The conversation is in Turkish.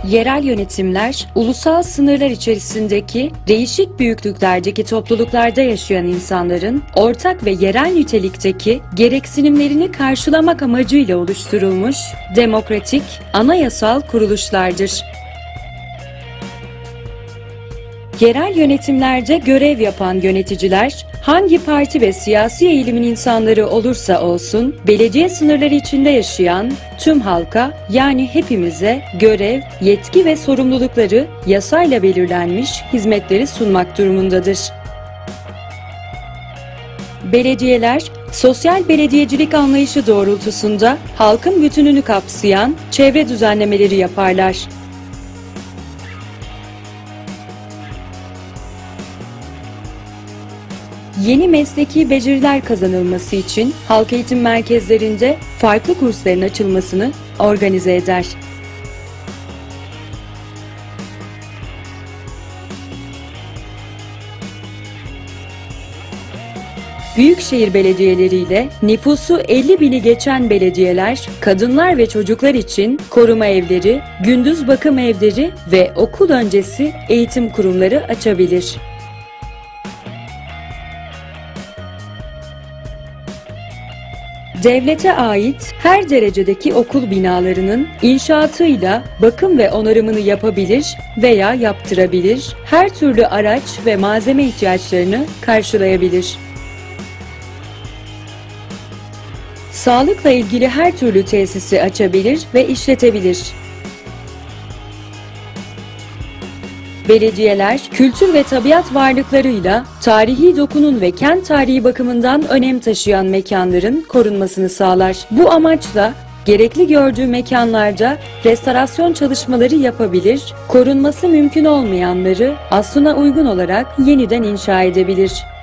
Yerel yönetimler, ulusal sınırlar içerisindeki değişik büyüklüklerdeki topluluklarda yaşayan insanların ortak ve yerel nitelikteki gereksinimlerini karşılamak amacıyla oluşturulmuş demokratik, anayasal kuruluşlardır. Yerel yönetimlerde görev yapan yöneticiler, hangi parti ve siyasi eğilimin insanları olursa olsun, belediye sınırları içinde yaşayan tüm halka, yani hepimize görev, yetki ve sorumlulukları yasayla belirlenmiş hizmetleri sunmak durumundadır. Belediyeler, sosyal belediyecilik anlayışı doğrultusunda halkın bütününü kapsayan çevre düzenlemeleri yaparlar. Yeni mesleki beceriler kazanılması için halk eğitim merkezlerinde farklı kursların açılmasını organize eder. Büyükşehir belediyeleriyle nüfusu 50.000'i geçen belediyeler, kadınlar ve çocuklar için koruma evleri, gündüz bakım evleri ve okul öncesi eğitim kurumları açabilir. Devlete ait her derecedeki okul binalarının inşaatıyla bakım ve onarımını yapabilir veya yaptırabilir, her türlü araç ve malzeme ihtiyaçlarını karşılayabilir. Sağlıkla ilgili her türlü tesisi açabilir ve işletebilir. Belediyeler, kültür ve tabiat varlıklarıyla tarihi dokunun ve kent tarihi bakımından önem taşıyan mekanların korunmasını sağlar. Bu amaçla gerekli gördüğü mekanlarda restorasyon çalışmaları yapabilir, korunması mümkün olmayanları aslına uygun olarak yeniden inşa edebilir.